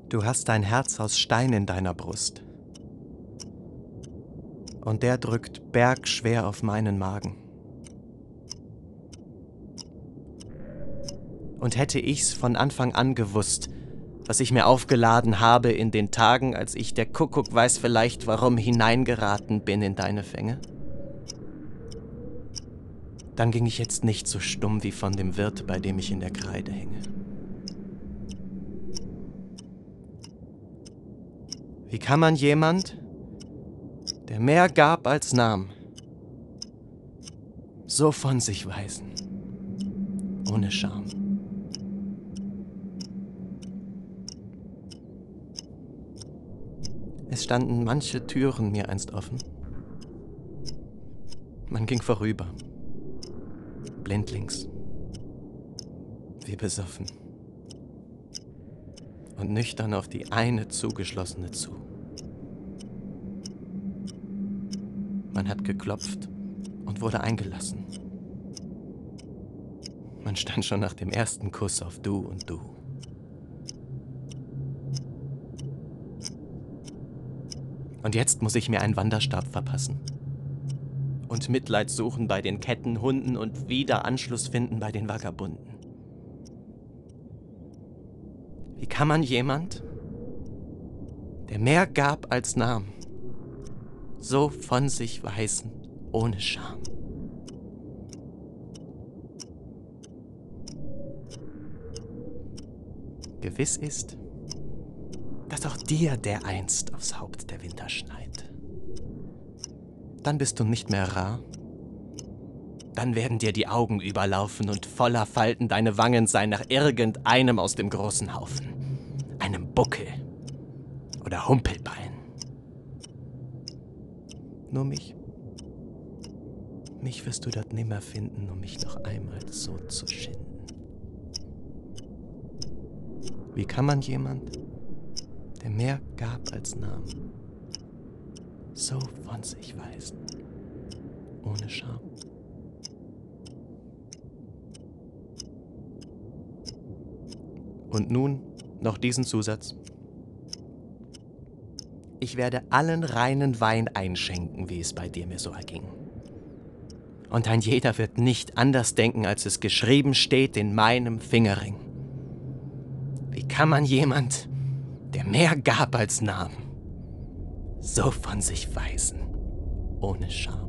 Du hast ein Herz aus Stein in deiner Brust. Und der drückt bergschwer auf meinen Magen. Und hätte ich's von Anfang an gewusst, was ich mir aufgeladen habe in den Tagen, als ich, der Kuckuck weiß vielleicht warum, hineingeraten bin in deine Fänge, dann ging ich jetzt nicht so stumm wie von dem Wirt, bei dem ich in der Kreide hänge. Wie kann man jemand, der mehr gab als nahm, so von sich weisen, ohne Scham? Es standen manche Türen mir einst offen. Man ging vorüber, blindlings, wie besoffen, und nüchtern auf die eine zugeschlossene zu. Man hat geklopft und wurde eingelassen. Man stand schon nach dem ersten Kuss auf Du und Du. Und jetzt muss ich mir einen Wanderstab verpassen und Mitleid suchen bei den Kettenhunden und wieder Anschluss finden bei den Vagabunden. Wie kann man jemand, der mehr gab als nahm, so von sich weisen, ohne Scham? Gewiss ist, dass auch dir dereinst aufs Haupt der Winter schneit. Dann bist du nicht mehr rar. Dann werden dir die Augen überlaufen und voller Falten deine Wangen sein nach irgendeinem aus dem großen Haufen. Einem Buckel oder Humpelbein. Nur mich wirst du dort nimmer finden, um mich noch einmal so zu schinden. Wie kann man jemand, der mehr gab als nahm, so von sich weisen, ohne Scham? Und nun noch diesen Zusatz. Ich werde allen reinen Wein einschenken, wie es bei dir mir so erging. Und ein jeder wird nicht anders denken, als es geschrieben steht in meinem Fingerring. Wie kann man jemand, der mehr gab als nahm, so von sich weisen, ohne Scham?